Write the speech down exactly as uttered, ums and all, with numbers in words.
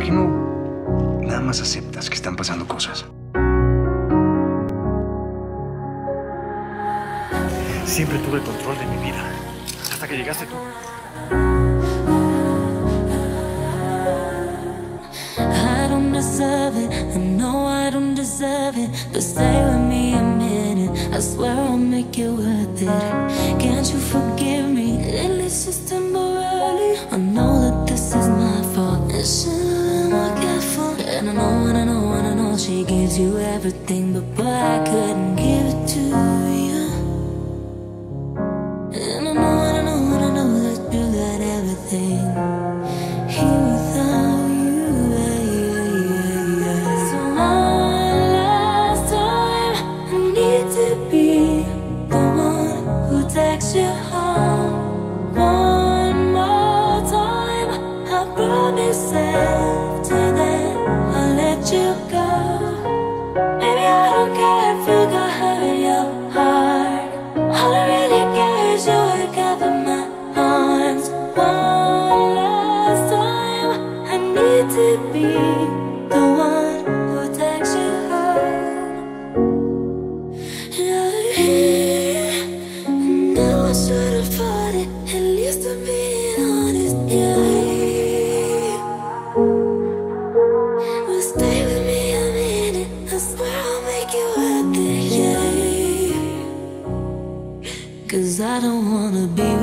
qué no nada más aceptas que están pasando cosas? Siempre tuve el control de mi vida, hasta que llegaste tú. I don't deserve it, I know I don't deserve it, but stay with me a minute, I swear I'll make it worth it. Can't you forgive me, at least just temporarily? I know that this is my fault, and should've been more careful. And I know, and I know, and I know she gives you everything, but boy, I couldn't give it to you. And I know, and I know, and I know that you got everything here without you. So one last time, I need to be the one who takes you home. One more time, I promise after that I'll let you go. Maybe I don't care if you got hurt in your heart. All I really care is you wake up in my arms. One last time, I need to be the one who takes you home. Yeah, now I should have fought it, at least I'm being honest. Yeah, but stay with me a minute, I swear I'll make it worth it. Yeah, 'cause I don't wanna be